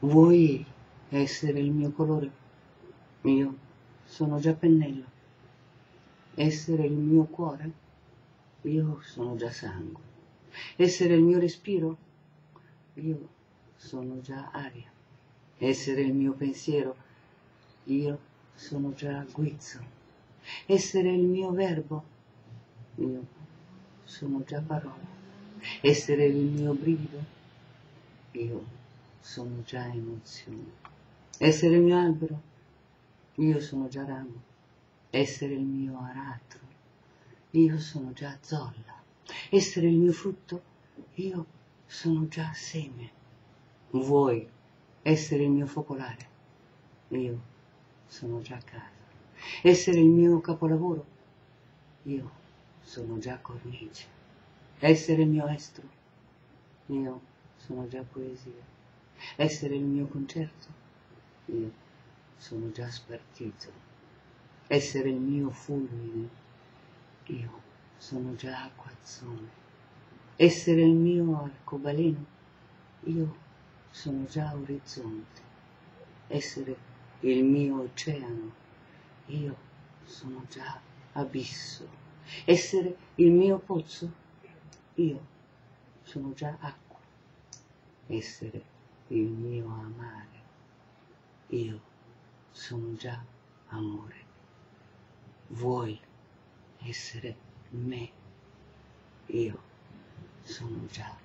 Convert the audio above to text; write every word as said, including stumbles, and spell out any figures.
Vuoi essere il mio colore? Io sono già pennello. Essere il mio cuore? Io sono già sangue. Essere il mio respiro? Io sono già aria. Essere il mio pensiero? Io sono già guizzo. Essere il mio verbo? Io sono già parola. Essere il mio brivido? Io sono già emozione. Essere il mio albero? Io sono già ramo. Essere il mio aratro? Io sono già zolla. Essere il mio frutto? Io sono già seme. Vuoi essere il mio focolare? Io sono già casa. Essere il mio capolavoro? Io sono già cornice. Essere il mio estro? Io sono già poesia. Essere il mio concerto? Io sono già spartito. Essere il mio fulmine? Io sono già acquazzone. Essere il mio arcobaleno? Io sono già orizzonte. Essere il mio oceano? Io sono già abisso. Essere il mio pozzo? Io sono già acqua. Essere il mio amare? Io sono già amore. Vuoi essere me? Io sono già